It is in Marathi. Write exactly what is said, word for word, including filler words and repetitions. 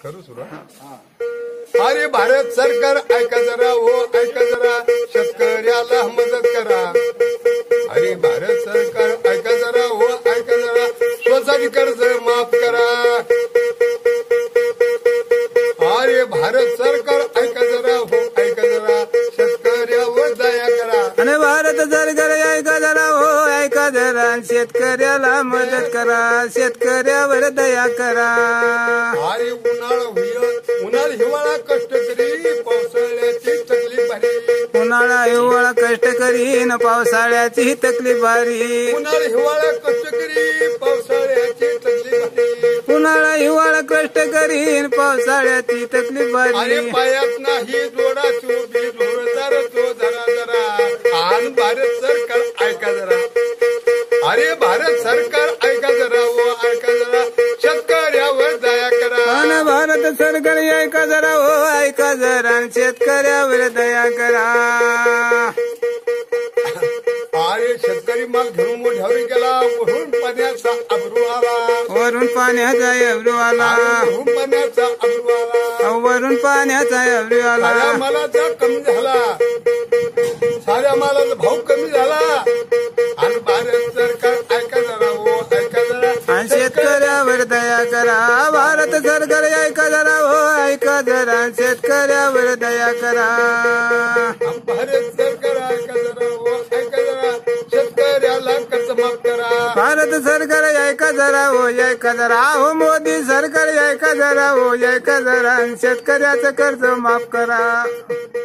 करू सुरू. अरे भारत सरकार ऐका जरा हो ऐका जरा शेतकऱ्याला मदत करा. अरे भारत सरकार ऐका जरा हो ऐका जरा स्वतःची कर्ज माफ करा. अरे भारत सरकार ऐका जरा हो ऐका जरा शेतकऱ्यावर दया करा. आणि भारत सरकार ऐका जरा हो ऐका जरा शेतकऱ्याला मदत करा शेतकऱ्यावर दया करा. अरे उन्हाळा होईल उन्हाळा हिवाळा कष्ट करी पावसाळ्याची तकलीफ भारी. उन्हाळा हिवाळा कष्ट करीन पावसाळ्याची तकलीफ भारी. उन्हाळा हिवाळा कष्ट करी पावसाळ्याची तकलीफ भारी. उन्हाळा हिवाळा कष्ट करीन पावसाळ्याची तकलीफ अरे भारी. पायात नाही जोडा चोबी जोरदार तो जरा जरा. आणि भारत सरकार ऐका जरा. अरे भारत सरकार ऐका जरा हो ऐका जरा शेतकऱ्यावर दया करा. आणि भारत सरकार ऐका जरा हो ऐका जरा शेतकऱ्यावर दया करा. अरे शेतकरी माल घेऊन मोठ्यावर गेला वरून पाण्याचा अब्रू आला. वरून पाण्याचा अब्रू आला. वरून पाण्याचा अब्रू आला. वरून पाण्याचा अब्रू आला. साऱ्या मालाचा कमी झाला. साऱ्या मालाचा भाव कमी झाला. आणि भारत सरकार ऐका जरा हो ऐका जरा आणि शेतकऱ्यावर दया करा. भारत सरकार ऐका जरा हो ऐका जरा शेतकऱ्यावर दया करा. भारत सरकार ऐका जरा हो ऐका जरा शेतकऱ्याला कर्ज माफ करा. भारत सरकार ऐका जरा हो ऐका जरा हो मोदी सरकार ऐका जरा हो ऐका जरा शेतकऱ्याचं कर्ज माफ करा.